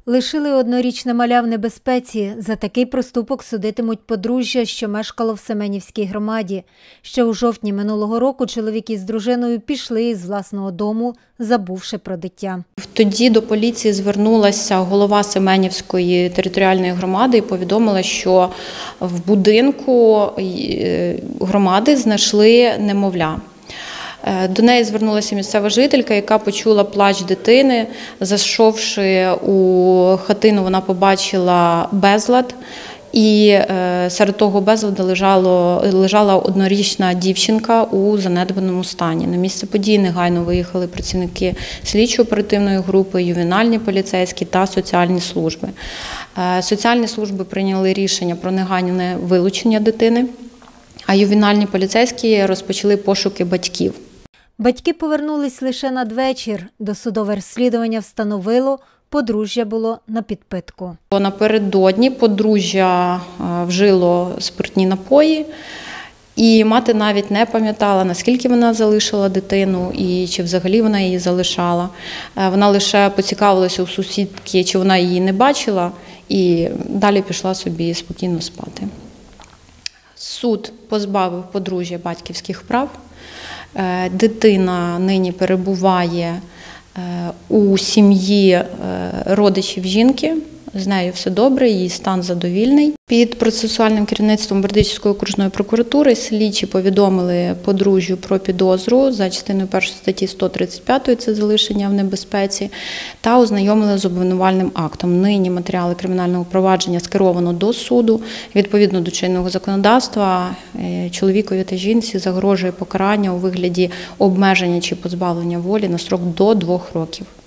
Лишили однорічне маля в небезпеці. За такий проступок судитимуть подружжя, що мешкало в Семенівській громаді. Ще у жовтні минулого року чоловік із дружиною пішли із власного дому, забувши про дитя. Тоді до поліції звернулася голова Семенівської територіальної громади і повідомила, що в будинку громади знайшли немовля. До неї звернулася місцева жителька, яка почула плач дитини. Зайшовши у хатину, вона побачила безлад. І серед того безладу лежала однорічна дівчинка у занедбаному стані. На місце події негайно виїхали працівники слідчо-оперативної групи, ювенальні поліцейські та соціальні служби. Соціальні служби прийняли рішення про негайне вилучення дитини, а ювенальні поліцейські розпочали пошуки батьків. Батьки повернулись лише надвечір. Досудове розслідування встановило, подружжя було на підпитку. Напередодні подружжя вжило спиртні напої, і мати навіть не пам'ятала, наскільки вона залишила дитину і чи взагалі вона її залишала. Вона лише поцікавилася у сусідки, чи вона її не бачила, і далі пішла собі спокійно спати. Суд позбавив подружжя батьківських прав. Дитина нині перебуває у сім'ї родичів жінки, з нею все добре, її стан задовільний. Під процесуальним керівництвом Бердичівської окружної прокуратури слідчі повідомили подружжю про підозру за частиною 1 статті 135, це залишення в небезпеці, та ознайомили з обвинувальним актом. Нині матеріали кримінального провадження скеровано до суду. Відповідно до чинного законодавства чоловікові та жінці загрожує покарання у вигляді обмеження чи позбавлення волі на строк до 2 років.